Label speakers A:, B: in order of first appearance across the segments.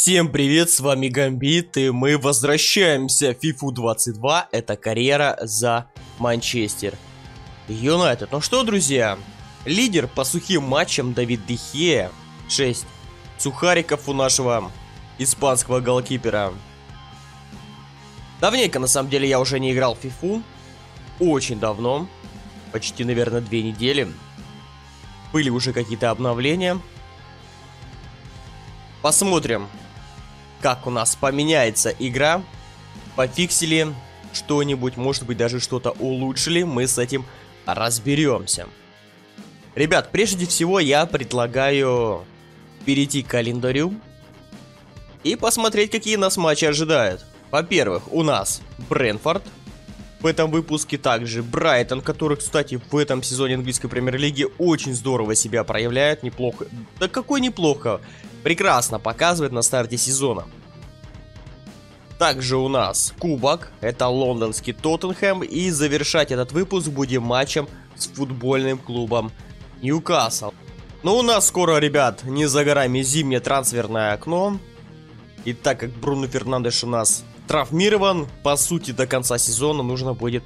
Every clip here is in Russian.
A: Всем привет, с вами Гамбит, и мы возвращаемся в FIFA 22, это карьера за Манчестер Юнайтед. Ну что, друзья, лидер по сухим матчам Давид де Геа, 6 сухариков у нашего испанского голкипера. Давненько, на самом деле, я уже не играл в FIFA, очень давно, почти, наверное, 2 недели. Были уже какие-то обновления. Посмотрим, как у нас поменяется игра. Пофиксили что-нибудь, может быть, даже что-то улучшили. Мы с этим разберемся. Ребят, прежде всего я предлагаю перейти к календарю и посмотреть, какие нас матчи ожидают. Во-первых, у нас Брентфорд. В этом выпуске также Брайтон, который, кстати, в этом сезоне английской премьер-лиги очень здорово себя проявляет. Неплохо. Да какой неплохо. Прекрасно показывает на старте сезона. Также у нас кубок. Это лондонский Тоттенхэм. И завершать этот выпуск будем матчем с футбольным клубом Ньюкасл. Но у нас скоро, ребят, не за горами зимнее трансферное окно. И так как Бруно Фернандеш у нас травмирован, по сути, до конца сезона нужно будет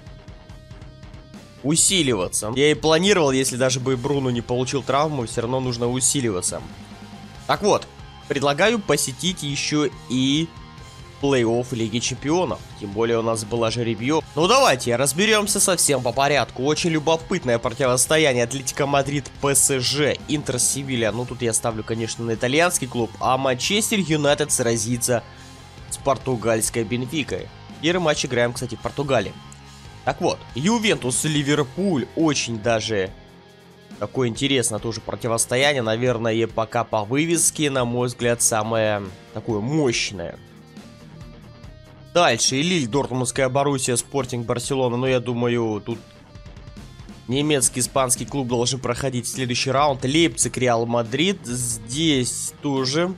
A: усиливаться. Я и планировал, если даже бы Бруно не получил травму, все равно нужно усиливаться. Так вот, предлагаю посетить еще и плей-офф Лиги Чемпионов. Тем более у нас была же ревью. Ну давайте, разберемся совсем по порядку. Очень любопытное противостояние Атлетико Мадрид, ПСЖ, Интер Севилья. Ну тут я ставлю, конечно, на итальянский клуб. А Манчестер Юнайтед сразится с португальской Бенфикой. Первый матч играем, кстати, в Португалии. Так вот, Ювентус Ливерпуль. Очень даже такое интересное тоже противостояние. Наверное, пока по вывеске, на мой взгляд, самое такое мощное. Дальше Лиль, Дортмундская Боруссия, Спортинг Барселона. Но я думаю, тут немецкий, испанский клуб должен проходить в следующий раунд. Лейпциг, Реал Мадрид. Здесь тоже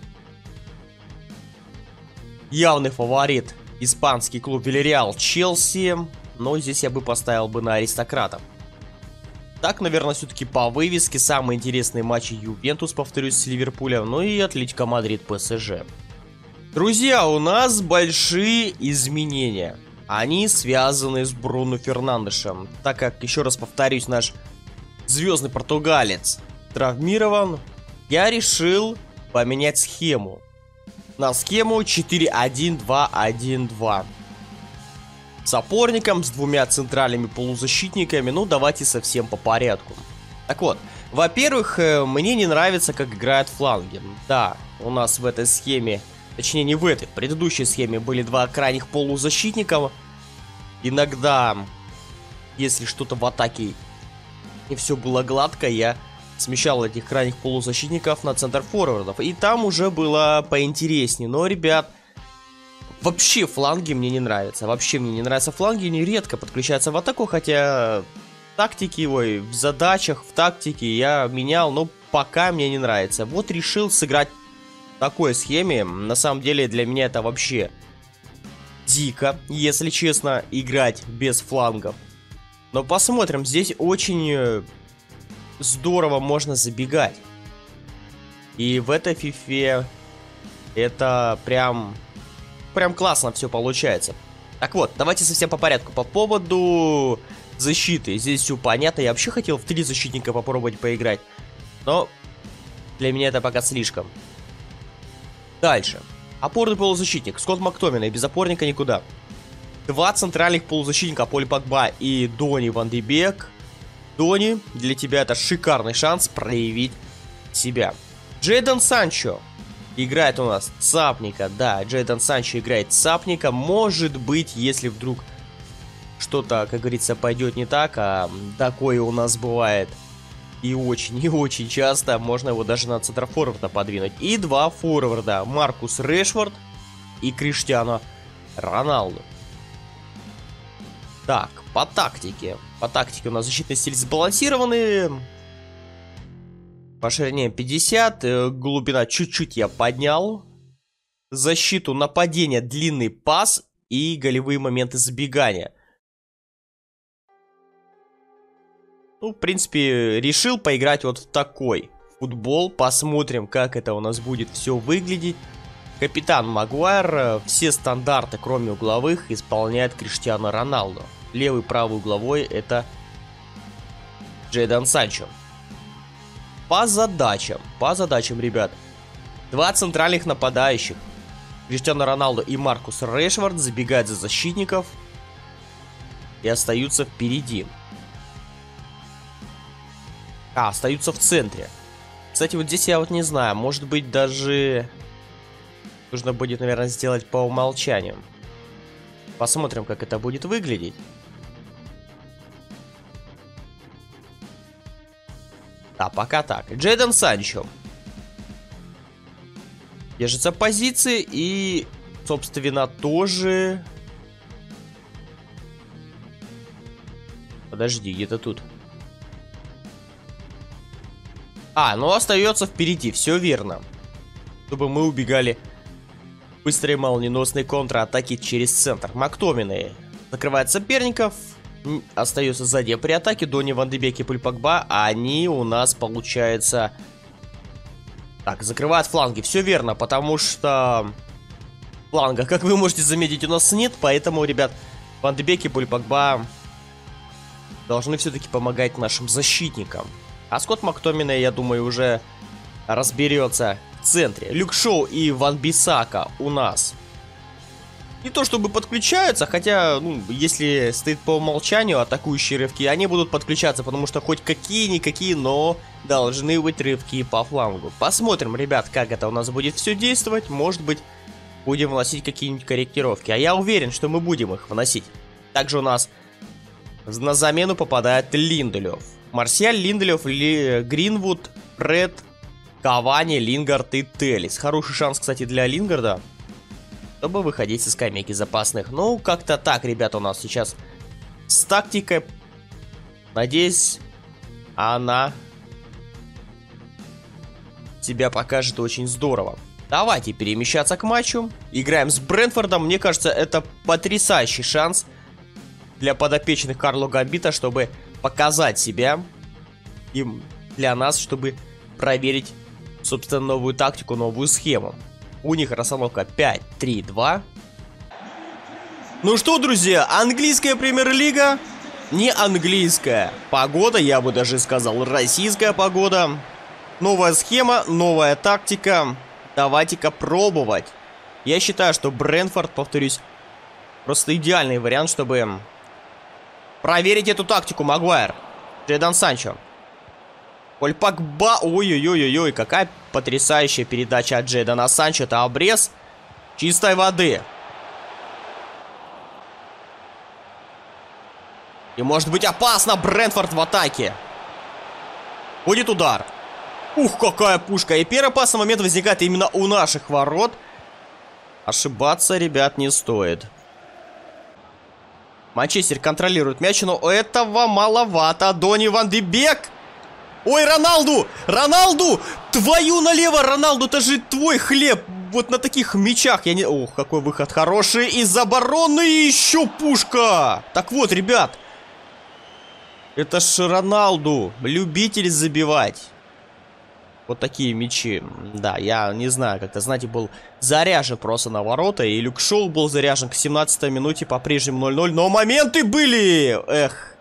A: явный фаворит испанский клуб Вильярреал, Челси. Но здесь я бы поставил бы на аристократов. Так, наверное, все-таки по вывеске самые интересные матчи Ювентус, повторюсь, с Ливерпулем. Ну и Атлетико Мадрид, ПСЖ. Друзья, у нас большие изменения. Они связаны с Бруно Фернандешем. Так как, еще раз повторюсь, наш звездный португалец травмирован, я решил поменять схему. На схему 4-1-2-1-2. С опорником, с двумя центральными полузащитниками. Ну, давайте совсем по порядку. Так вот, во-первых, мне не нравится, как играют фланги. Да, у нас в этой схеме, точнее не в этой, в предыдущей схеме были два крайних полузащитника. Иногда, если что-то в атаке не все было гладко, я смещал этих крайних полузащитников на центр форвардов. И там уже было поинтереснее. Но, ребят, вообще фланги мне не нравятся. Вообще мне не нравятся фланги. Они редко подключаются в атаку. Хотя в тактике, в задачах, в тактике я менял. Но пока мне не нравится. Вот решил сыграть в такой схеме. На самом деле для меня это вообще дико, если честно, играть без флангов. Но посмотрим. Здесь очень здорово можно забегать. И в этой фифе это прям классно все получается. Так вот, давайте совсем по порядку. По поводу защиты. Здесь все понятно. Я вообще хотел в 3 защитника попробовать поиграть. Но для меня это пока слишком. Дальше. Опорный полузащитник. Скотт Мактоминей. Без опорника никуда. 2 центральных полузащитника. Поль Погба и Дони Ван де Бек. Дони, для тебя это шикарный шанс проявить себя. Джейдон Санчо играет у нас цапника. Да, Джейдон Санчо играет цапника. Может быть, если вдруг что-то, как говорится, пойдет не так, а такое у нас бывает и очень часто, можно его даже на центр форварда подвинуть. И 2 форварда. Маркус Решфорд и Криштиану Роналду. Так, по тактике. По тактике у нас защитный стиль сбалансированный. По ширине 50. Глубина чуть-чуть я поднял. Защиту, нападение, длинный пас и голевые моменты забегания. Ну, в принципе, решил поиграть вот в такой футбол. Посмотрим, как это у нас будет все выглядеть. Капитан Магуайр все стандарты, кроме угловых, исполняет Криштиану Роналду. Левый, правый угловой — это Джейдон Санчо. По задачам, ребят. Два центральных нападающих, Криштиану Роналду и Маркус Решфорд, забегают за защитников и остаются впереди. Остаются в центре. Кстати, вот здесь я вот не знаю, может быть даже нужно будет, наверное, сделать по умолчанию. Посмотрим, как это будет выглядеть. Да, пока так. Джейдон Санчо держится позиции и, собственно, тоже... Подожди, где-то тут. Ну остается впереди, все верно. Чтобы мы убегали быстрые молниеносные контратаки через центр. Мактоминой закрывает соперников. Остается сзади при атаке. Донни Ван де Бек и Поль Погба. Они у нас, получается... Так, закрывают фланги. Все верно, потому что... Фланга, как вы можете заметить, у нас нет. Поэтому, ребят, Ван де Бек и Поль Погба должны все-таки помогать нашим защитникам. А Скотт Мактоминой, я думаю, уже разберется в центре. Люк Шоу и Ван Бисака у нас не то чтобы подключаются, хотя, если стоит по умолчанию атакующие рывки, они будут подключаться, потому что хоть какие-никакие, но должны быть рывки по флангу. Посмотрим, ребят, как это у нас будет все действовать. Может быть, будем вносить какие-нибудь корректировки. А я уверен, что мы будем их вносить. Также у нас на замену попадает Линделёв. Марсиаль, Линделёв, Гринвуд, Фред, Кавани, Лингард и Теллис. Хороший шанс, кстати, для Лингарда, чтобы выходить со скамейки запасных. Ну, как-то так, ребята, у нас сейчас с тактикой. Надеюсь, она себя покажет очень здорово. Давайте перемещаться к матчу. Играем с Брентфордом. Мне кажется, это потрясающий шанс для подопечных Карло Гамбита, чтобы показать себя, и для нас, чтобы проверить, собственно, новую тактику, новую схему. У них расстановка 5-3-2. Ну что, друзья, английская премьер-лига, не английская погода, я бы даже сказал, российская погода. Новая схема, новая тактика. Давайте-ка пробовать. Я считаю, что Брентфорд, повторюсь, просто идеальный вариант, чтобы проверить эту тактику. Магуайр, Джейдон Санчо, Поль Погба. Ой-ой-ой-ой, какая потрясающая передача от Джейдона Санчо. Это обрез чистой воды. И может быть опасно. Брентфорд в атаке. Будет удар. Ух, какая пушка. И первый опасный момент возникает именно у наших ворот. Ошибаться, ребят, не стоит. Манчестер контролирует мяч, но этого маловато. Донни Ван де Бек. Ой, Роналду! Роналду! Твою налево, Роналду, это же твой хлеб. Вот на таких мячах я не... Ох, какой выход хороший. Из обороны еще пушка. Так вот, ребят. Это ж Роналду. Любитель забивать. Вот такие мячи. Да, я не знаю, как-то, знаете, был заряжен просто на ворота. И Люк Шоу был заряжен к 17-й минуте. По-прежнему 0-0. Но моменты были! Эх.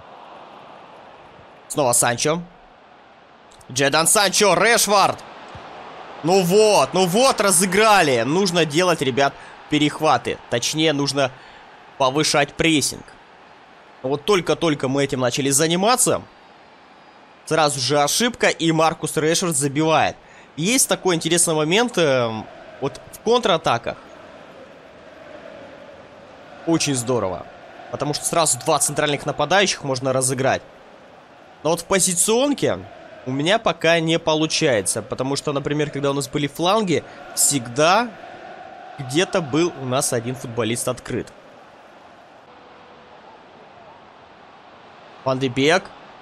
A: Снова Санчо. Джейдон Санчо, Решфорд. Ну вот, разыграли. Нужно делать, ребят, перехваты. Точнее, нужно повышать прессинг. Вот только-только мы этим начали заниматься, сразу же ошибка, и Маркус Решфорд забивает. Есть такой интересный момент вот в контратаках. Очень здорово. Потому что сразу два центральных нападающих можно разыграть. Но вот в позиционке у меня пока не получается. Потому что, например, когда у нас были фланги, всегда где-то был у нас один футболист открыт. Ван де Бек.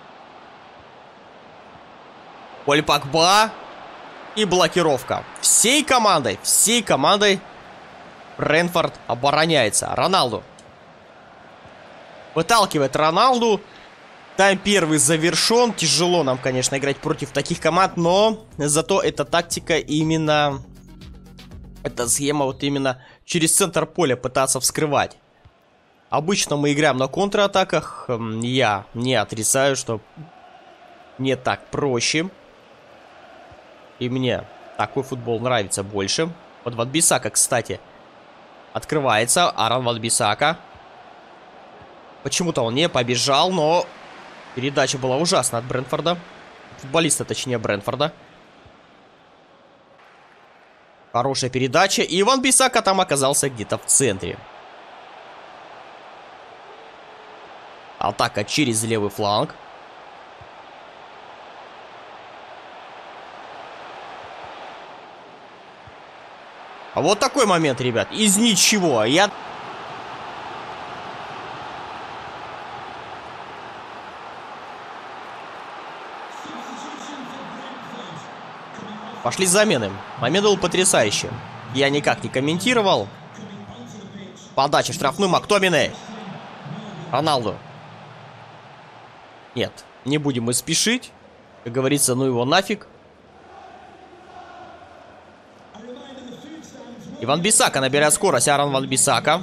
A: Поль Погба. И блокировка. Всей командой Брентфорд обороняется. Роналду. Выталкивает Роналду. Тайм первый завершен. Тяжело нам, конечно, играть против таких команд, но зато эта тактика именно эта схема вот именно через центр поля пытаться вскрывать. Обычно мы играем на контратаках. Я не отрицаю, что мне так проще. И мне такой футбол нравится больше. Вот Ван-Бисака, кстати, открывается. Аарон Ван-Бисака. Почему-то он не побежал, но передача была ужасна от Брентфорда. Футболиста, точнее, Брентфорда. Хорошая передача. И Ван-Бисака там оказался где-то в центре. Атака через левый фланг. А вот такой момент, ребят. Из ничего. Пошли замены. Момент был потрясающий. Я никак не комментировал. Подача штрафным. Мактоминей. Роналду. Нет, не будем мы спешить. Как говорится, ну его нафиг. И Ван-Бисака набирает скорость. Аарон Ван-Бисака.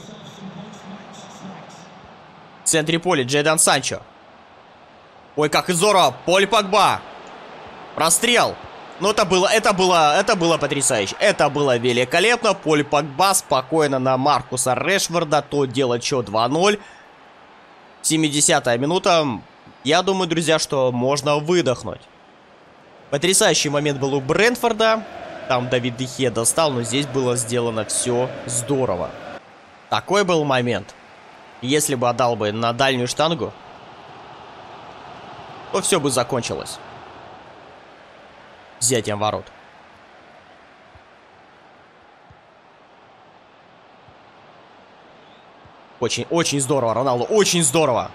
A: В центре поля Джейдон Санчо. Ой, как здорово. Поль Погба. Прострел. Ну, это было потрясающе. Это было великолепно. Поль Погба спокойно на Маркуса Решфорда. То делает счет 2-0. 70-я минута. Я думаю, друзья, что можно выдохнуть. Потрясающий момент был у Брентфорда. Там Давид де Геа достал, но здесь было сделано все здорово. Такой был момент. Если бы отдал бы на дальнюю штангу, то все бы закончилось взятием ворот. Очень здорово, Роналду. Очень здорово.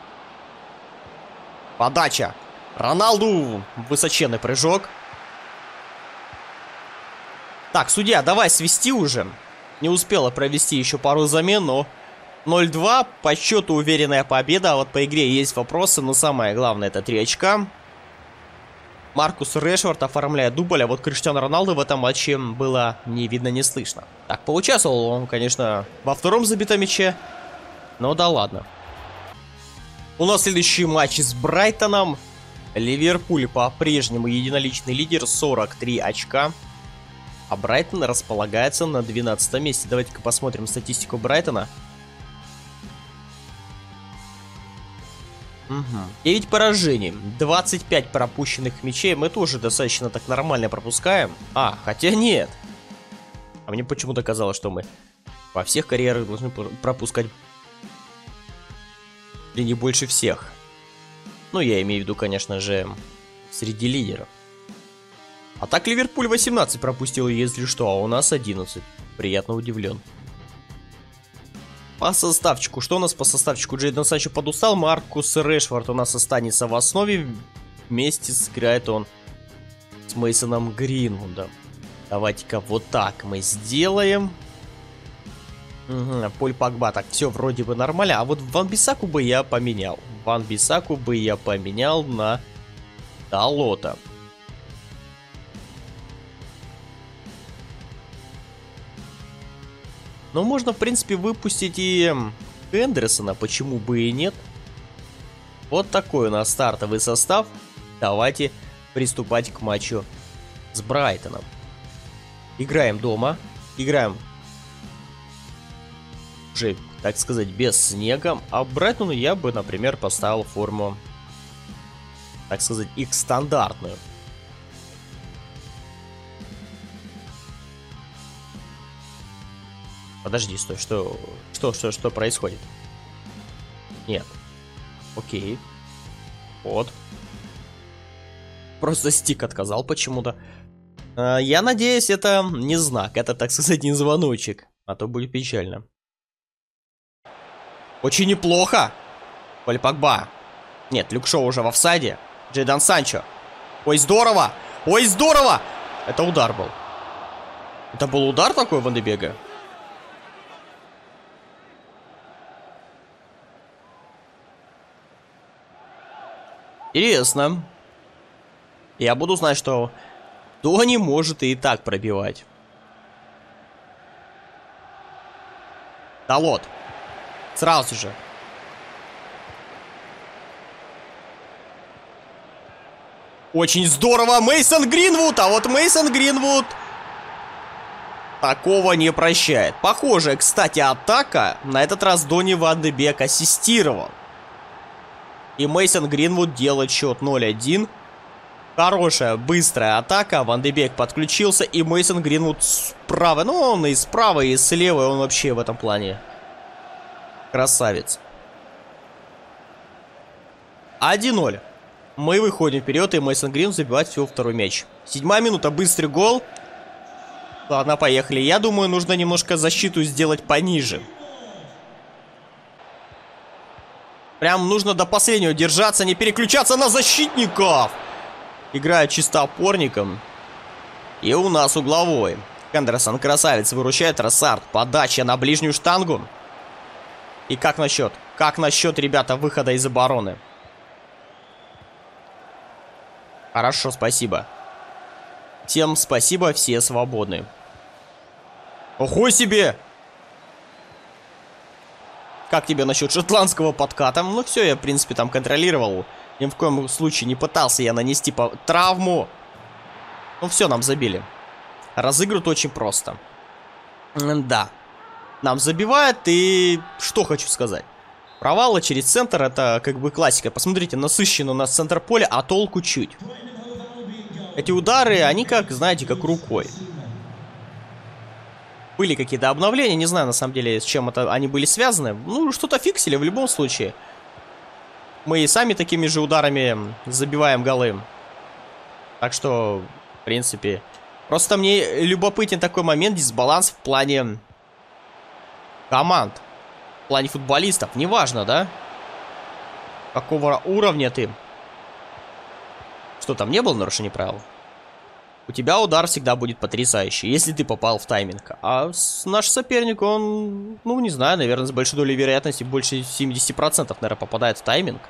A: Подача. Роналду. Высоченный прыжок. Так, судья, давай свисти уже. Не успела провести еще пару замен, но 0-2. По счету уверенная победа. А вот по игре есть вопросы, но самое главное это 3 очка. Маркус Решфорд оформляет дубль, а вот Криштиану Роналду в этом матче было не видно, не слышно. Так, поучаствовал он, конечно, во втором забитом мяче. Но да ладно. У нас следующий матч с Брайтоном. Ливерпуль по-прежнему единоличный лидер, 43 очка. А Брайтон располагается на 12 месте. Давайте-ка посмотрим статистику Брайтона. 9 поражений, 25 пропущенных мячей. Мы тоже достаточно так нормально пропускаем. Хотя нет. А мне почему-то казалось, что мы во всех карьерах должны пропускать и не больше всех. Ну, я имею в виду, конечно же, среди лидеров. А так Ливерпуль 18 пропустил, если что, а у нас 11. Приятно удивлен. По составчику. Что у нас по составчику? Джейдон Санчо подустал. Маркус Решфорд у нас останется в основе. Вместе сыграет он с Мейсоном Гринвудом. Давайте-ка вот так мы сделаем. Поль Погба. Так, все вроде бы нормально. А вот Ван-Бисаку бы я поменял. Ван-Бисаку бы я поменял на Далота. Но можно, в принципе, выпустить и Хендерсона, почему бы и нет. Вот такой у нас стартовый состав. Давайте приступать к матчу с Брайтоном. Играем дома. Играем уже, так сказать, без снега. А Брайтону я бы, например, поставил форму, так сказать, их стандартную. Подожди, стой, что происходит? Нет. Окей. Вот. Просто стик отказал почему-то. Я надеюсь, это не знак, это, так сказать, не звоночек. А то будет печально. Очень неплохо. Поль Погба. Нет, Люк Шоу уже в офсайде. Джейдон Санчо. Ой, здорово! Ой, здорово! Это удар был. Это был удар такой Ван де Бега? Интересно. Я буду знать, что Тони может и так пробивать. Далот. Сразу же. Очень здорово. Мейсон Гринвуд. А вот Мейсон Гринвуд такого не прощает. Похоже, кстати, атака. На этот раз Донни Ван де Бек ассистировал. И Мейсон Гринвуд делает счет 0-1. Хорошая, быстрая атака. Ван де Бек подключился. И Мейсон Гринвуд справа. Ну, он и справа, и слева. Он вообще в этом плане красавец. 1-0. Мы выходим вперед, и Мейсон Гринвуд забивает всего второй мяч. 7-я минута, быстрый гол. Ладно, поехали. Я думаю, нужно немножко защиту сделать пониже. Прям нужно до последнего держаться, не переключаться на защитников. Играет чисто опорником. И у нас угловой. Хендерсон, красавец, выручает. Рассард, подача на ближнюю штангу. И как насчет? Как насчет, ребята, выхода из обороны? Хорошо, спасибо. Всем спасибо, все свободны. Ого себе! Как тебе насчет шотландского подката? Ну все, я в принципе там контролировал. Ни в коем случае не пытался я нанести травму. Ну все, нам забили. Разыгрывают очень просто. Да. Нам забивают, и что хочу сказать. Провалы через центр, это как бы классика. Посмотрите, насыщенно у нас центр поля, а толку чуть. Эти удары, они как, знаете, как рукой. Были какие-то обновления, не знаю на самом деле, с чем это они были связаны. Ну, что-то фиксили в любом случае. Мы и сами такими же ударами забиваем голы. Так что, в принципе... Просто мне любопытен такой момент, дисбаланс в плане команд. В плане футболистов. Неважно, да? Какого уровня ты? Что, там не было нарушения правил? У тебя удар всегда будет потрясающий, если ты попал в тайминг. А наш соперник, он, ну, не знаю, наверное, с большой долей вероятности, больше 70%, наверное, попадает в тайминг.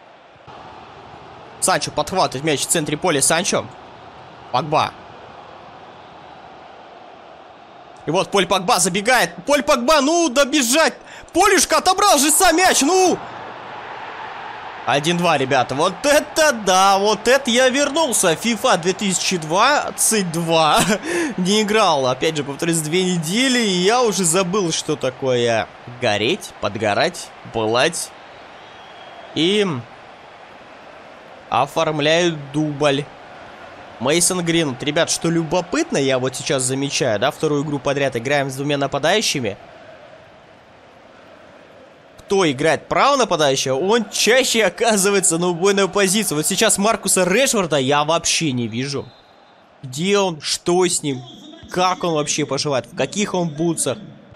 A: Санчо подхватывает мяч в центре поля. Санчо. Погба. И вот Поль Погба забегает. Поль Погба, ну, добежать. Полюшка отобрал же сам мяч, ну. 1-2, ребята. Вот это да, вот это я вернулся. FIFA 2022 не играл. Опять же, повторюсь, 2 недели, и я уже забыл, что такое гореть, подгорать, пылать. И оформляют дубль. Мейсон Гринвуд. Ребят, что любопытно, я вот сейчас замечаю, да, вторую игру подряд играем с 2 нападающими. Кто играет право нападающего, он чаще оказывается на убойную позицию. Вот сейчас Маркуса Решфорда я вообще не вижу. Где он, что с ним, как он вообще поживает, в каких он бутсах.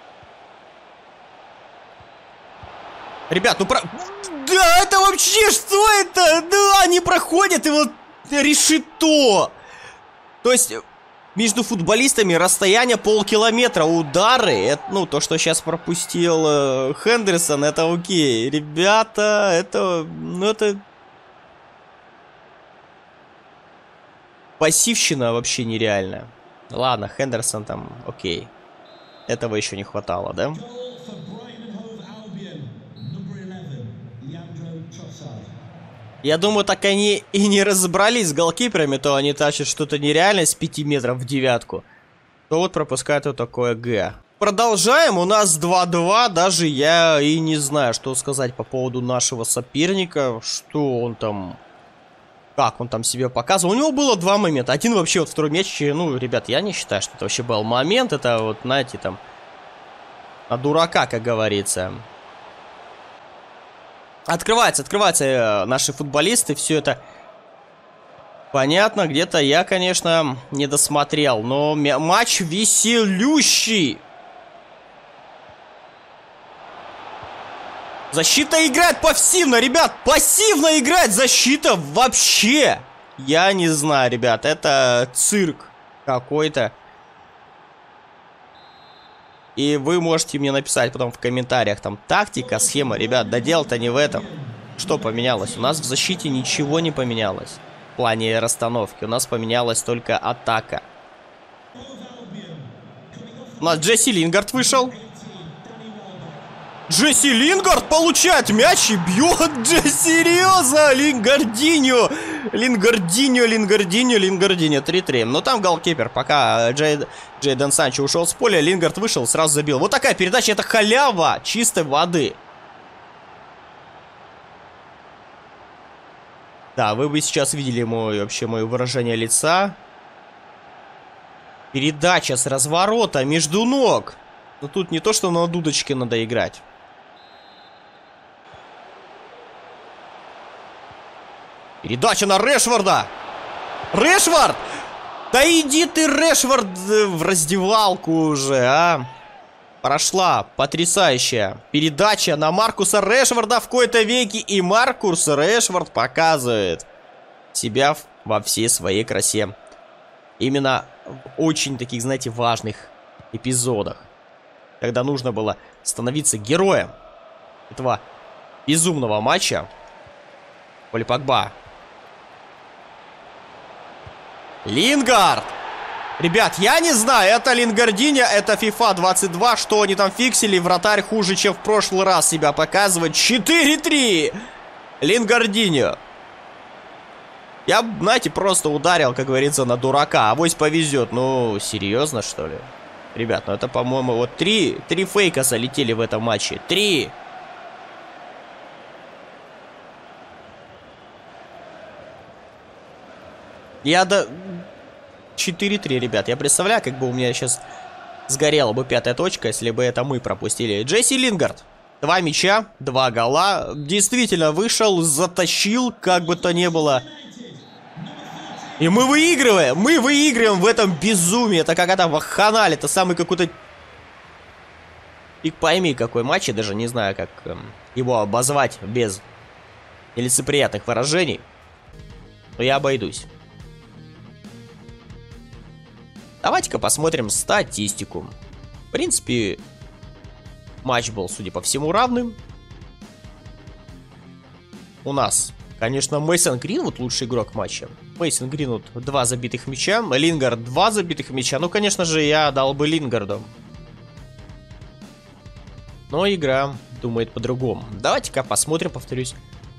A: Ребят, ну да, это вообще что это? Да, они проходят, и вот решето. То есть между футболистами расстояние полкилометра. Удары, это, ну, то, что сейчас пропустил Хендерсон, это окей. Ребята, это, ну, это пассивщина вообще нереальная. Ладно, Хендерсон там, окей. Этого еще не хватало, да? Я думаю, так они и не разобрались с голкиперами, то они тащат что-то нереальное с 5 метров в девятку, то вот пропускают вот такое Г. Продолжаем, у нас 2-2, даже я и не знаю, что сказать по поводу нашего соперника, что он там, как он там себя показывал. У него было 2 момента, один вообще вот второй мяч, ну, ребят, я не считаю, что это вообще был момент, это вот, знаете, там, на дурака, как говорится. Открываются наши футболисты, все это понятно, где-то я, конечно, не досмотрел, но матч веселющий. Защита играет пассивно, ребят, пассивно играет защита вообще. Я не знаю, ребят, это цирк какой-то. И вы можете мне написать потом в комментариях, там, тактика, схема. Ребят, да дело-то не в этом. Что поменялось? У нас в защите ничего не поменялось. В плане расстановки. У нас поменялась только атака. У нас Джесси Лингард вышел. Джесси Лингард получает мяч и бьет. Серьезно, Лингардиньо. Лингардиньо. 3-3. Но там голкипер. Пока Джейден Санчо ушел с поля, Лингард вышел, сразу забил. Вот такая передача, это халява чистой воды. Да, вы бы сейчас видели мое выражение лица. Передача с разворота между ног. Но тут не то, что на дудочке надо играть. Передача на Решфорда. Решфорд! Да иди ты, Решфорд, в раздевалку уже, а. Прошла потрясающая передача на Маркуса Решфорда в кои-то веки. И Маркус Решфорд показывает себя во всей своей красе. Именно в очень таких, знаете, важных эпизодах. Когда нужно было становиться героем этого безумного матча. Поль Погба. Лингард! Ребят, я не знаю, это Лингардиньо, это FIFA 22, что они там фиксили. Вратарь хуже, чем в прошлый раз себя показывает. 4-3! Лингардиньо. Я, знаете, просто ударил, как говорится, на дурака. Авось повезет. Ну, серьезно, что ли? Ребят, ну это, по-моему, вот три фейка залетели в этом матче. 3! Я до... 4-3, ребят. Я представляю, как бы у меня сейчас сгорела бы 5-я точка, если бы это мы пропустили. Джесси Лингард. 2 мяча, 2 гола. Действительно, вышел, затащил, как бы то ни было. И мы выигрываем. Мы выигрываем в этом безумии. Это как это вахханаль. Это самый какой-то... И пойми, какой матч. Я даже не знаю, как его обозвать без нелицеприятных выражений. Но я обойдусь. Давайте-ка посмотрим статистику. В принципе, матч был, судя по всему, равным. У нас, конечно, Мейсон Гринвуд лучший игрок матча. Мейсон Гринвуд 2 забитых мяча. Лингард 2 забитых мяча. Ну, конечно же, я дал бы Лингарду. Но игра думает по-другому. Давайте-ка посмотрим, повторюсь,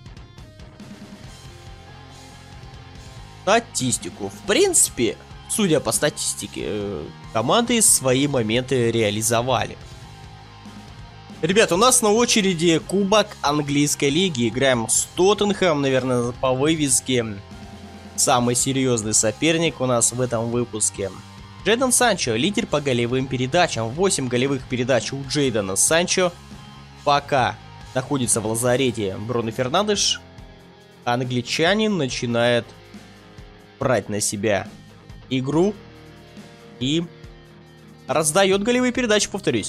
A: статистику. В принципе... Судя по статистике, команды свои моменты реализовали. Ребят, у нас на очереди Кубок Английской Лиги. Играем с Тоттенхэмом, наверное, по вывеске. Самый серьезный соперник у нас в этом выпуске. Джейден Санчо, лидер по голевым передачам. 8 голевых передач у Джейдена Санчо. Пока находится в лазарете Бруно Фернандеш, англичанин начинает брать на себя игру и раздает голевые передачи, повторюсь.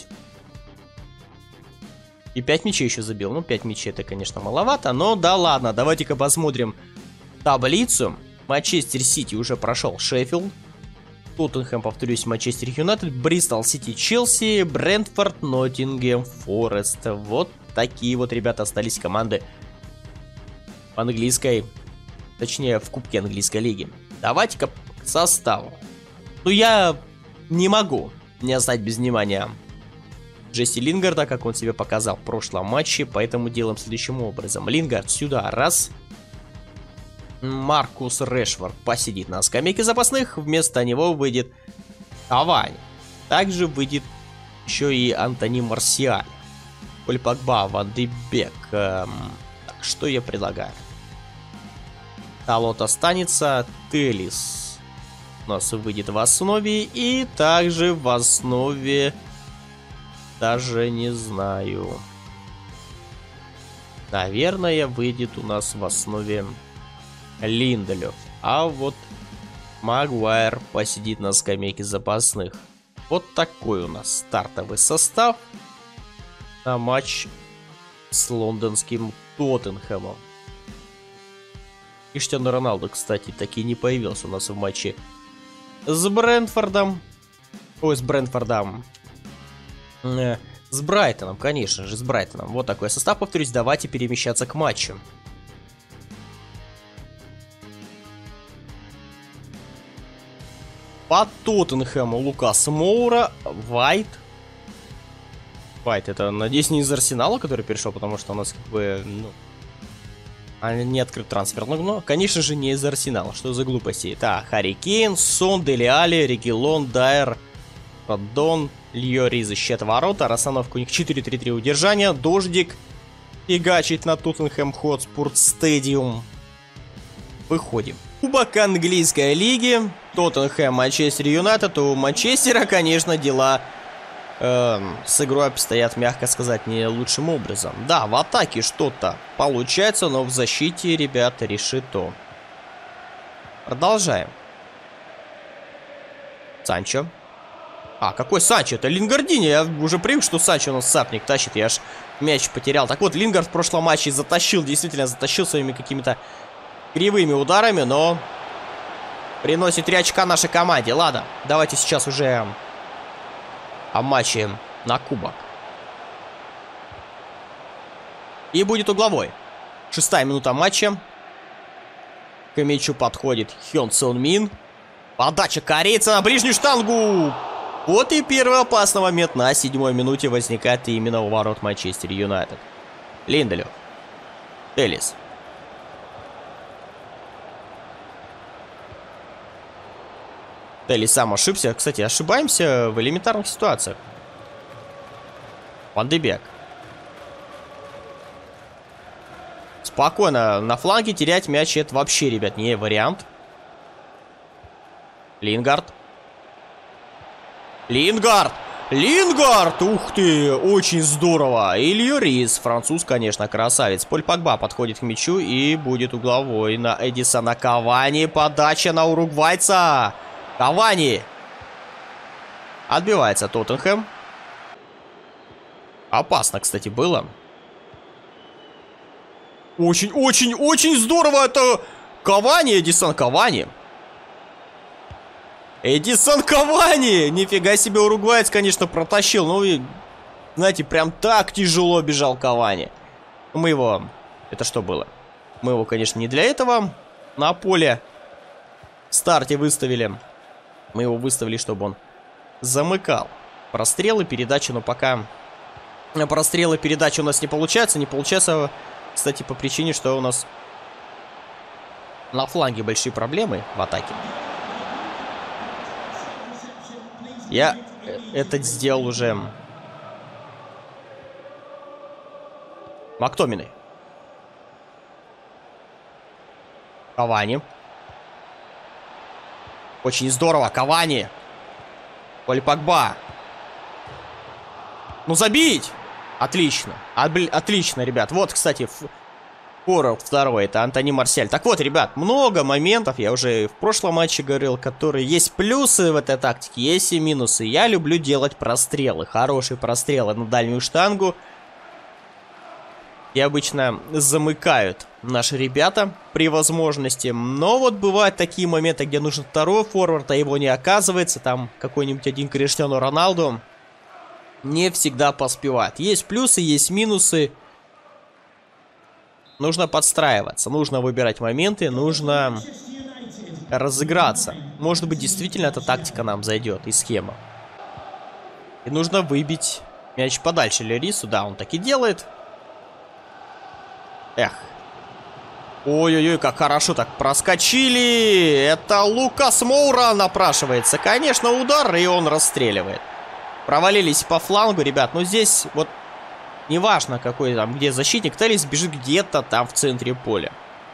A: И 5 мячей еще забил. Ну, 5 мячей это, конечно, маловато, но да ладно. Давайте-ка посмотрим таблицу. Манчестер Сити уже прошел Шеффилд. Тоттенхэм, повторюсь, Манчестер Юнайтед, Бристол Сити, Челси, Брентфорд, Ноттингем Форест. Вот такие вот, ребята, остались команды в английской, точнее, в Кубке Английской Лиги. Давайте-ка составу. Ну, я не могу не оставить без внимания Джесси Лингарда, как он себя показал в прошлом матче, поэтому делаем следующим образом. Лингард сюда, раз. Маркус Решфорд посидит на скамейке запасных, вместо него выйдет Кавани. Также выйдет еще и Антони Марсиаль. Поль Погба, Ван де Бек. Так, что я предлагаю? Талот останется, Телис у нас выйдет в основе, и также в основе, даже не знаю, наверное, выйдет у нас в основе Линделев, а вот Магуайр посидит на скамейке запасных. Вот такой у нас стартовый состав на матч с лондонским Тоттенхэмом. Криштиану Роналду, кстати, таки не появился у нас в матче с Брентфордом. Ой, с Брентфордом. С Брайтоном, конечно же, с Брайтоном. Вот такой состав, повторюсь, давайте перемещаться к матчу. По Тоттенхэму Лукас Моура, Вайт, Байт, это, надеюсь, не из Арсенала, который перешел, потому что у нас как бы, ну... не открыт трансфер. Но, конечно же, не из Арсенала. Что за глупости? Так, Харри Кейн, Сон, Дели Али, Регилон, Дайер, Роддон, Льори защищает ворота. Расстановка у них 4-3-3 удержания. Дождик фигачить на Тоттенхэм Хотспур Стадиум. Выходим. Кубок английской лиги. Тоттенхэм, Манчестер Юнайтед. У Манчестера, конечно, дела с игрой обстоят, мягко сказать, не лучшим образом. Да, в атаке что-то получается, но в защите, ребята, решето. Продолжаем. Санчо. А, какой Санчо? Это Лингардини. Я уже привык, что Санчо у нас сапник тащит. Я аж мяч потерял. Так вот, Лингард в прошлом матче затащил, действительно затащил своими какими-то кривыми ударами, но приносит 3 очка нашей команде. Ладно, давайте сейчас уже о матче на кубок. И будет угловой. 6-я минута матча. К мячу подходит Хён Сон Мин. Подача корейца на ближнюю штангу. Вот и первый опасный момент на 7-й минуте возникает именно у ворот Манчестер Юнайтед. Линделев. Элис. Телли сам ошибся. Кстати, ошибаемся в элементарных ситуациях. Ван де Бек. Спокойно. На фланге терять мяч — это вообще, ребят, не вариант. Лингард. Лингард! Лингард! Ух ты! Очень здорово. И Льорис. Француз, конечно, красавец. Поль Погба подходит к мячу и будет угловой на Эдисона Кавани. Подача на уругвайца. Кавани. Отбивается Тоттенхэм. Опасно, кстати, было. Очень здорово. Это Кавани, Эдисон Кавани. Эдисон Кавани! Нифига себе, уругваец, конечно, протащил. Ну и, знаете, прям так тяжело бежал Кавани. Мы его... Это что было? Мы его, конечно, не для этого на поле в старте выставили. Мы его выставили, чтобы он замыкал прострелы, передачи, но пока прострелы, передачи у нас не получается. Не получается, кстати, по причине, что у нас на фланге большие проблемы в атаке. Я это сделал уже. Мактоминой. Кавани. Очень здорово, Кавани. Поль Погба. Ну забить! Отлично. Отлично, ребят. Вот, кстати, форвард второй, это Антони Марсиаль. Так вот, ребят, много моментов, я уже в прошлом матче говорил, которые есть плюсы в этой тактике, есть и минусы. Я люблю делать прострелы, хорошие прострелы на дальнюю штангу. И обычно замыкают наши ребята при возможности. Но вот бывают такие моменты, где нужен второй форвард, а его не оказывается. Там какой-нибудь один Криштиану Роналду не всегда поспевает. Есть плюсы, есть минусы. Нужно подстраиваться, нужно выбирать моменты, нужно разыграться. Может быть, действительно эта тактика нам зайдет и схема. И нужно выбить мяч подальше Льорису. Да, он так и делает. Эх. Ой-ой-ой, как хорошо так проскочили. Это Лукас Моура напрашивается. Конечно, удар, и он расстреливает. Провалились по флангу, ребят. Но здесь вот неважно, какой там, где защитник. Телис бежит где-то там в центре поля.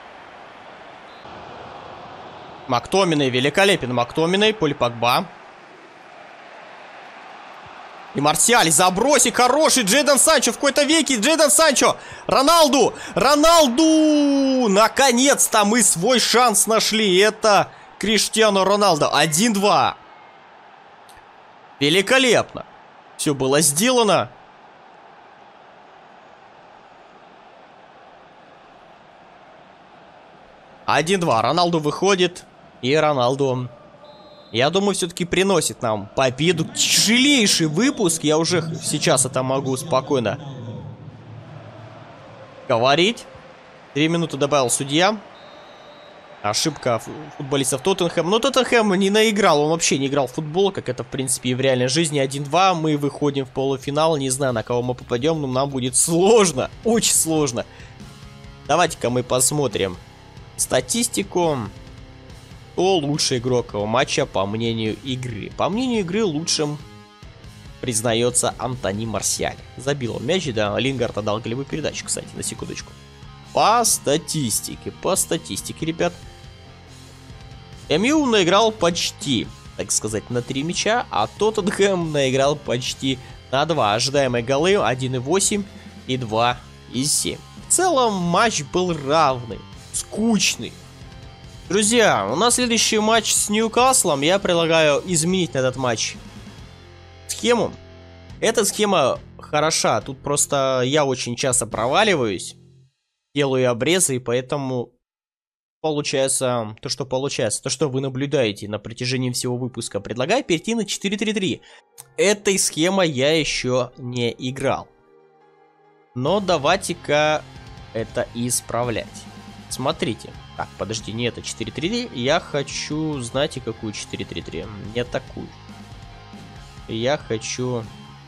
A: Мактоминой, великолепен Мактоминой. Поль Погба. И Марсиаль, забросик хороший. Джейдон Санчо в какой-то веке. Джейдон Санчо. Роналду. Роналду. Наконец-то мы свой шанс нашли. Это Криштиану Роналду. 1-2. Великолепно. Все было сделано. (1-2). Роналду выходит. И Роналду, я думаю, все-таки приносит нам победу. Тяжелейший выпуск. Я уже сейчас это могу спокойно говорить. 3 минуты добавил судья. Ошибка футболистов Тоттенхэм. Но Тоттенхэм не наиграл, он вообще не играл в футбол, как это в принципе и в реальной жизни. 1-2, мы выходим в полуфинал, не знаю, на кого мы попадем, но нам будет сложно, очень сложно. Давайте-ка мы посмотрим статистику. Кто лучший игрок матча по мнению игры? По мнению игры лучшим признается Антони Марсиаль. Забил он мяч, да, Лингард отдал голевую передачу, кстати, на секундочку. По статистике, ребят. МЮ наиграл почти, так сказать, на 3 мяча, а Тоттенхэм наиграл почти на 2. Ожидаемые голы 1,8 и 2,7. В целом матч был равный, скучный. Друзья, у нас следующий матч с Ньюкаслом. Я предлагаю изменить на этот матч схему. Эта схема хороша, тут просто я очень часто проваливаюсь, делаю обрезы, и поэтому получается то, что вы наблюдаете на протяжении всего выпуска. Предлагаю перейти на 4-3-3. Этой схемой я еще не играл. Но давайте-ка это исправлять. Смотрите. Так, подожди, не это 4-3-3. Я хочу, знаете, какую 4-3-3? Не такую. Я хочу...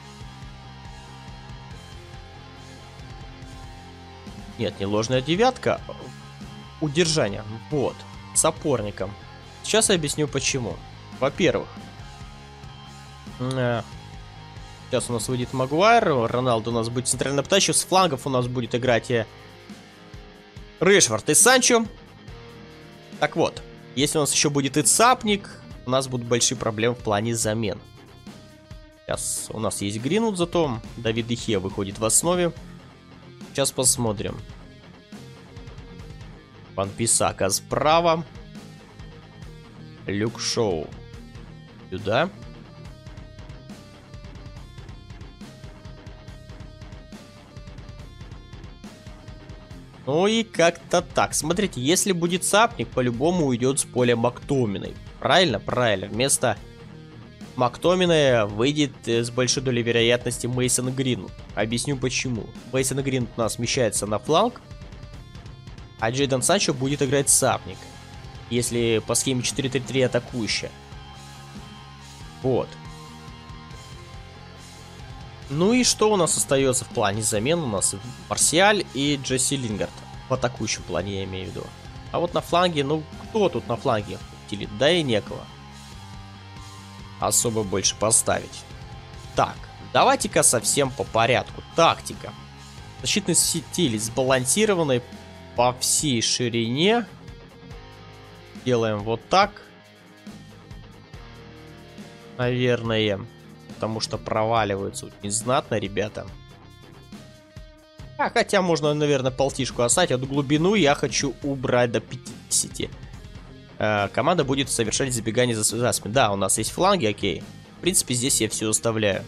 A: Нет, не ложная девятка. Удержание. Вот. С опорником. Сейчас я объясню почему. Во-первых, сейчас у нас выйдет Магуайр. Роналду у нас будет центральной подачей. С флангов у нас будет играть Решфорд и Санчо. Так вот, если у нас еще будет и Цапник, у нас будут большие проблемы в плане замен. Сейчас у нас есть Гринвуд, зато Давид де Геа выходит в основе. Сейчас посмотрим. Ван-Бисака справа. Люк Шоу сюда. Ну и как-то так. Смотрите, если будет Цапник, по-любому уйдет с поля Мактоминой. Правильно? Правильно. Вместо Мактоминой выйдет с большой долей вероятности Мейсон Гринвуд. Объясню почему. Мейсон Гринвуд у нас смещается на фланг, а Джейдон Санчо будет играть Цапник, если по схеме 4-3-3 атакующая. Вот. Ну и что у нас остается в плане замен? У нас Марсиаль и Джесси Лингард. В атакующем плане я имею в виду. А вот на фланге, ну кто тут на фланге? Да и некого особо больше поставить. Так, давайте-ка совсем по порядку. Тактика. Защитный стиль сбалансированный по всей ширине. Делаем вот так. Наверное. Потому что проваливаются очень знатно, ребята. Хотя можно, наверное, полтишку оставить. А глубину я хочу убрать до 50. Команда будет совершать забегание за спину. Да, у нас есть фланги, окей. В принципе, здесь я все оставляю.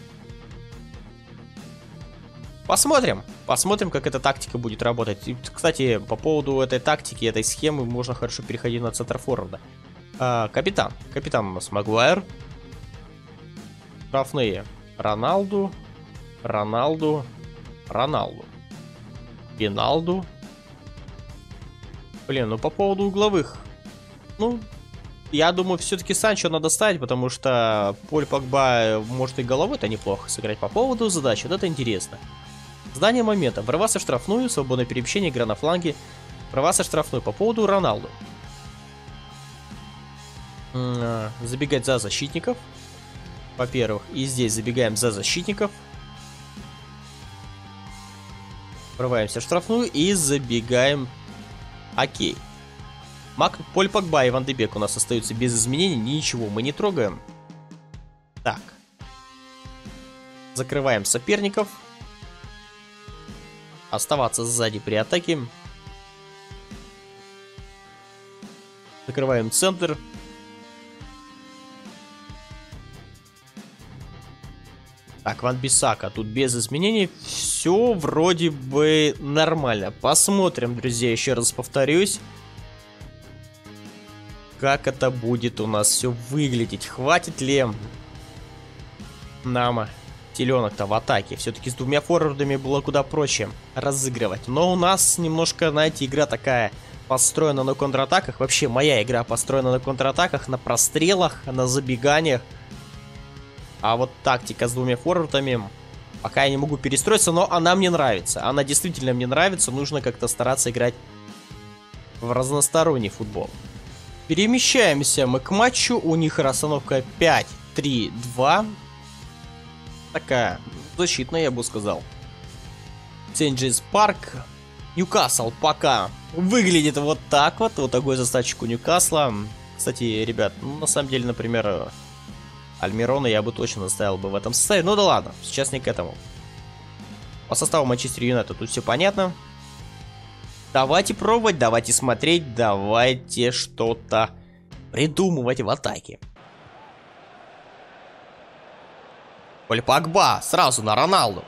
A: Посмотрим. Посмотрим, как эта тактика будет работать. И, кстати, по поводу этой тактики, этой схемы, можно хорошо переходить на центр форварда. Капитан. Капитан у нас Магуайр. Штрафные. Роналду. Роналду. Роналду. Пиналду. Блин, ну по поводу угловых. Ну, я думаю, все-таки Санчо надо ставить, потому что Поль Погба может и головой-то неплохо сыграть. По поводу задач, вот это интересно. Здание момента. Врываться в штрафную, свободное перемещение, игра на фланге. Врываться в штрафную. По поводу Роналду. Забегать за защитников. Во-первых, и здесь забегаем за защитников. Врываемся в штрафную и забегаем. Окей. Поль Погба и Ван де Бек у нас остаются без изменений. Ничего мы не трогаем. Так. Закрываем соперников. Оставаться сзади при атаке. Закрываем центр. Так, Ван-Бисака тут без изменений. Все вроде бы нормально. Посмотрим, друзья, еще раз повторюсь. Как это будет у нас все выглядеть. Хватит ли нам теленок-то в атаке. Все-таки с двумя форвардами было куда проще разыгрывать. Но у нас немножко, знаете, игра такая построена на контратаках. Вообще, моя игра построена на контратаках, на прострелах, на забеганиях. А вот тактика с двумя форвардами, пока я не могу перестроиться, но она мне нравится. Она действительно мне нравится. Нужно как-то стараться играть в разносторонний футбол. Перемещаемся мы к матчу. У них расстановка 5-3-2. Такая защитная, я бы сказал. Сент-Джеймс Парк. Ньюкасл пока выглядит вот так вот. Вот такой составчик у Ньюкасла. Кстати, ребят, ну, на самом деле, например, Альмирона я бы точно оставил бы в этом составе. Ну да ладно, сейчас не к этому. По составу Манчестер Юнайтед тут все понятно. Давайте пробовать, давайте смотреть, давайте что-то придумывать в атаке. Поль Погба сразу на Роналду.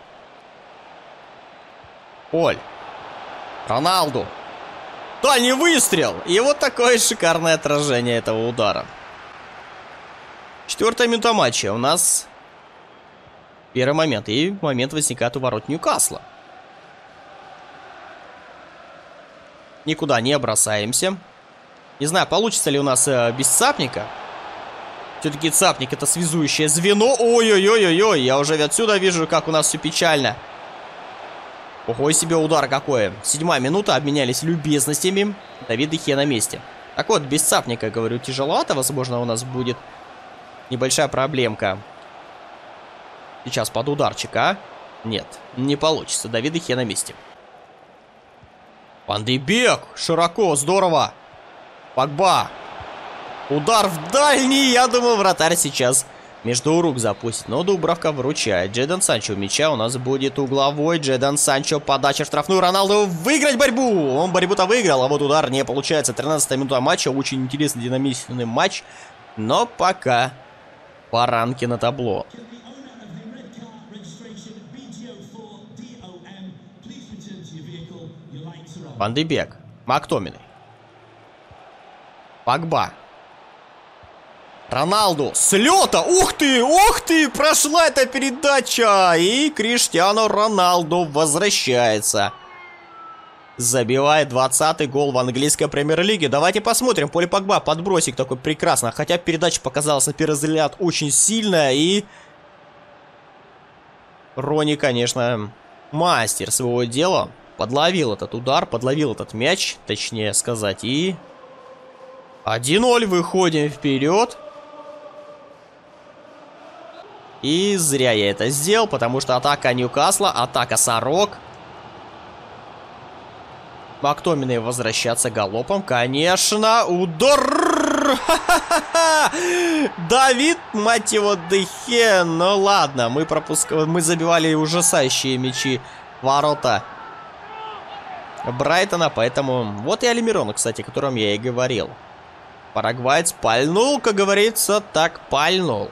A: Поль. Роналду. Дальний выстрел. И вот такое шикарное отражение этого удара. 4-я минута матча. У нас первый момент. И момент возникает у ворот Ньюкасла. Никуда не бросаемся. Не знаю, получится ли у нас без цапника. Все-таки цапник — это связующее звено. Ой-ой-ой-ой-ой. Я уже отсюда вижу, как у нас все печально. Ого себе удар какой. 7-я минута. Обменялись любезностями. Давид де Геа на месте. Так вот, без цапника, говорю, тяжеловато. Возможно, у нас будет небольшая проблемка. Сейчас под ударчик, а? Нет, не получится. Давид де Геа на месте. Ван де Бек. Широко, здорово. Погба. Удар в дальний. Я думаю, вратарь сейчас между рук запустит. Но Дубравка вручает. Джейдон Санчо. Мяча у нас будет угловой. Джейдон Санчо. Подача в штрафную. Роналду выиграть борьбу. Он борьбу-то выиграл, а вот удар не получается. 13-я минута матча. Очень интересный, динамичный матч. Но пока поранки на табло. Ван де Бек. Мактоминой. Погба. Роналду. С лета. Ух ты, прошла эта передача. И Криштиану Роналду возвращается. Забивает 20-й гол в английской премьер-лиге. Давайте посмотрим. Поль Погба, подбросик такой прекрасно. Хотя передача показалась на первый взгляд очень сильная. И Рони, конечно, мастер своего дела. Подловил этот удар, подловил этот мяч, точнее сказать. И 1-0, выходим вперед. И зря я это сделал, потому что атака Ньюкасла, атака Сорок. Мактоминой возвращаться галопом, конечно. Удар! Давид, мать его, де Геа. Ну ладно, мы забивали ужасающие мячи ворота Брайтона, поэтому... Вот и Альмирон, кстати, о котором я и говорил. Парагвайец пальнул, как говорится, так пальнул.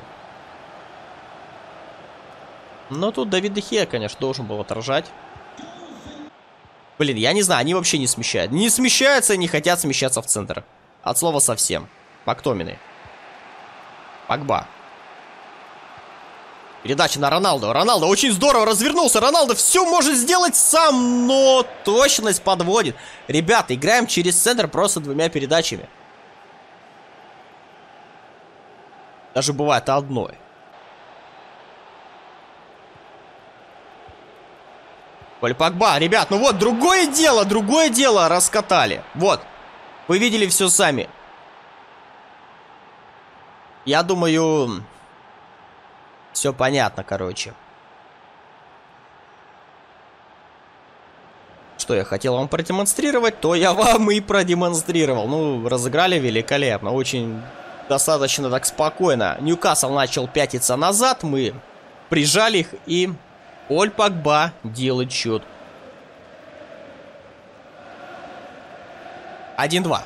A: Но тут Давид де Геа, конечно, должен был отражать. Блин, я не знаю, они вообще не смещают. Не смещаются и не хотят смещаться в центр. От слова совсем. Мактоминой. Погба. Передача на Роналду. Роналду очень здорово развернулся. Роналду все может сделать сам, но точность подводит. Ребята, играем через центр просто двумя передачами. Даже бывает одной. Поль Погба, ребят, ну вот, другое дело раскатали. Вот, вы видели все сами. Я думаю, все понятно, короче. Что я хотел вам продемонстрировать, то я вам и продемонстрировал. Ну, разыграли великолепно, очень достаточно так спокойно. Ньюкасл начал пятиться назад, мы прижали их и... Поль Погба делает счет. 1-2.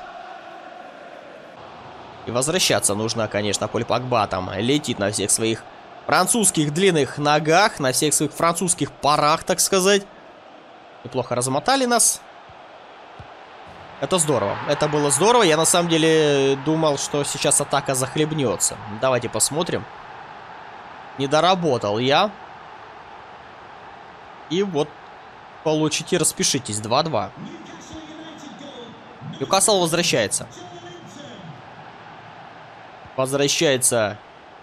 A: И возвращаться нужно, конечно. Поль Погба там летит на всех своих французских длинных ногах, на всех своих французских парах, так сказать. Неплохо размотали нас. Это здорово. Это было здорово. Я на самом деле думал, что сейчас атака захлебнется. Давайте посмотрим. Не доработал я. И вот получите, распишитесь. 2-2. Ньюкасл возвращается. Возвращается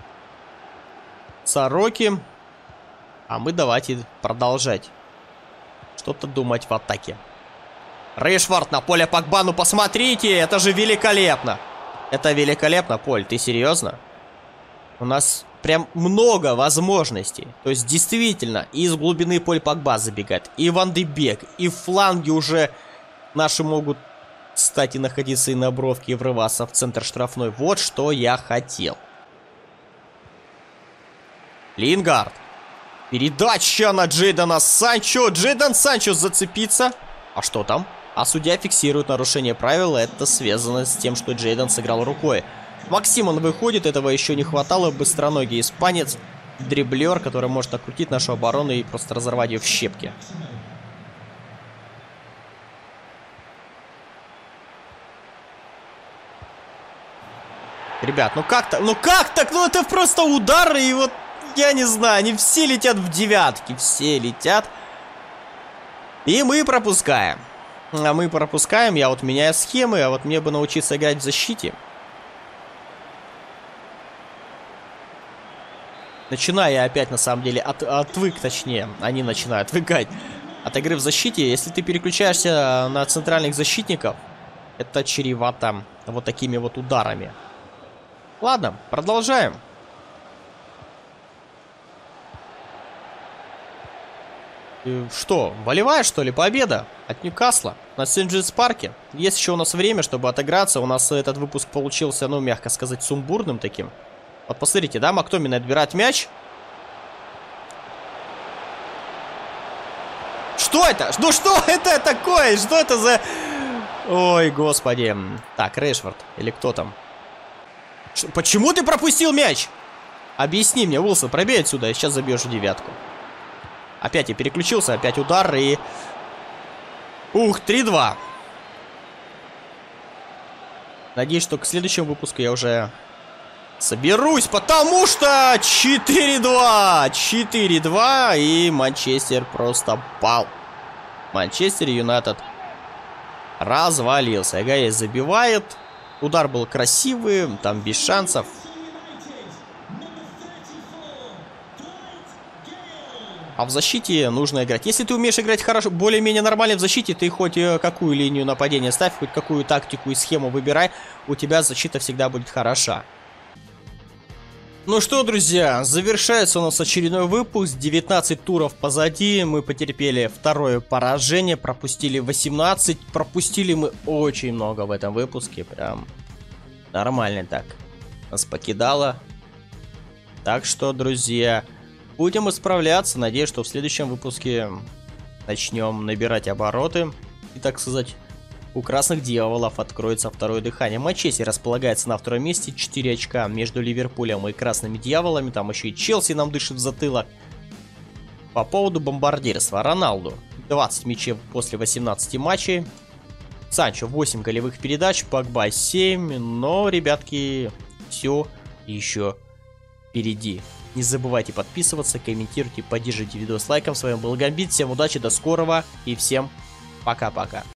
A: Сороки. А мы давайте продолжать что-то думать в атаке. Решфорд на поле Погба, ну посмотрите, это же великолепно. Это великолепно, Поль, ты серьезно? У нас прям много возможностей. То есть действительно, и из глубины Поль Погба забегает, и Ван де Бек, и в фланге уже наши могут, кстати, находиться и на бровке, и врываться в центр штрафной. Вот что я хотел. Лингард. Передача на Джейдона Санчо. Джейдон Санчо зацепится. А что там? А судья фиксирует нарушение правил. Это связано с тем, что Джейдон сыграл рукой. Максим, он выходит. Этого еще не хватало. Быстроногий испанец. Дриблер, который может окрутить нашу оборону и просто разорвать ее в щепки. Ребят, ну как так? Ну как так? Ну это просто удар, и вот, я не знаю, они все летят в девятки. Все летят. И мы пропускаем. А мы пропускаем, я вот меняю схемы, а вот мне бы научиться играть в защите. Начинаю я опять, на самом деле, отвык, точнее, они начинают отвыкать от игры в защите. Если ты переключаешься на центральных защитников, это чревато вот такими вот ударами. Ладно, продолжаем. Что, волевая, что ли, победа от Ньюкасла на Сент-Джеймс-парке? Есть еще у нас время, чтобы отыграться. У нас этот выпуск получился, ну, мягко сказать, сумбурным таким. Вот посмотрите, да, Мактомин отбирает мяч. Что это? Ну что это такое? Что это за... Ой, господи. Так, Решфорд. Или кто там? Почему ты пропустил мяч? Объясни мне, Уилсон, пробей отсюда, и сейчас забьешь в девятку. Опять я переключился, опять удар и... Ух, 3-2. Надеюсь, что к следующему выпуску я уже соберусь, потому что 4-2. 4-2, и Манчестер просто пал. Манчестер Юнайтед развалился. Эгоист забивает. Удар был красивый, там без шансов. А в защите нужно играть. Если ты умеешь играть хорошо, более-менее нормально в защите, ты хоть какую линию нападения ставь, хоть какую тактику и схему выбирай, у тебя защита всегда будет хороша. Ну что, друзья, завершается у нас очередной выпуск. 19 туров позади. Мы потерпели второе поражение, пропустили 18. Пропустили мы очень много в этом выпуске. Прям нормально так. Нас покидало. Так что, друзья... Будем исправляться. Надеюсь, что в следующем выпуске начнем набирать обороты. И, так сказать, у Красных Дьяволов откроется второе дыхание. Манчестер располагается на втором месте. 4 очка между Ливерпулем и Красными Дьяволами. Там еще и Челси нам дышит в затылок. По поводу бомбардирства. Роналду 20 мячей после 18 матчей. Санчо 8 голевых передач. Погба 7. Но, ребятки, все еще впереди. Не забывайте подписываться, комментируйте, поддержите видео с лайком. С вами был Гамбит. Всем удачи, до скорого и всем пока-пока.